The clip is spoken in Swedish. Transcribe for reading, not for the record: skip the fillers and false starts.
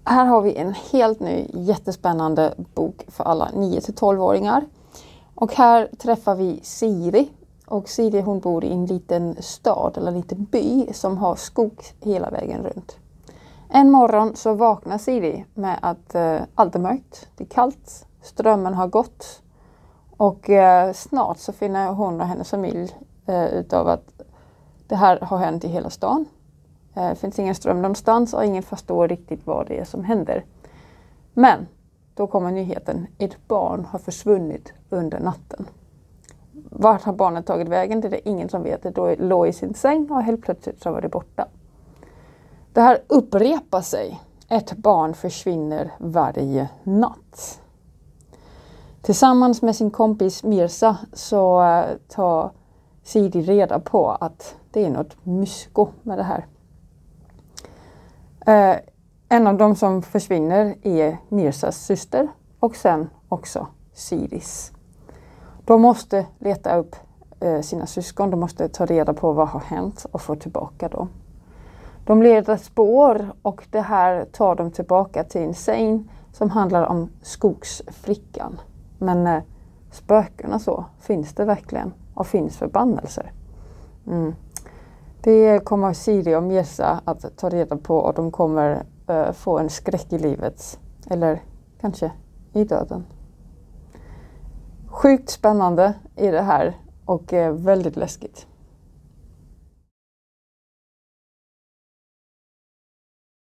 Här har vi en helt ny jättespännande bok för alla 9-12-åringar. Och här träffar vi Siri. Och Siri, hon bor i en liten stad eller en liten by som har skog hela vägen runt. En morgon så vaknar Siri med att allt är mörkt, det är kallt, strömmen har gått. Och snart så finner hon och hennes familj utav att det här har hänt i hela stan. Det finns ingen ström någonstans och ingen förstår riktigt vad det är som händer. Men då kommer nyheten, ett barn har försvunnit under natten. Vart har barnet tagit vägen? Det är ingen som vet. Det låg i sin säng och helt plötsligt så var det borta. Det här upprepar sig. Ett barn försvinner varje natt. Tillsammans med sin kompis Mirza så tar Siri reda på att det är något mysko med det här. En av dem som försvinner är Mirzas syster och sen också Siris. De måste leta upp sina syskon, de måste ta reda på vad har hänt och få tillbaka dem. De leder spår och det här tar dem tillbaka till en scen som handlar om skogsflickan. Men spökena så, finns det verkligen och finns förbannelser? Det kommer Siri och Mirza att ta reda på och de kommer få en skräck i livet. Eller kanske i döden. Sjukt spännande i det här och väldigt läskigt.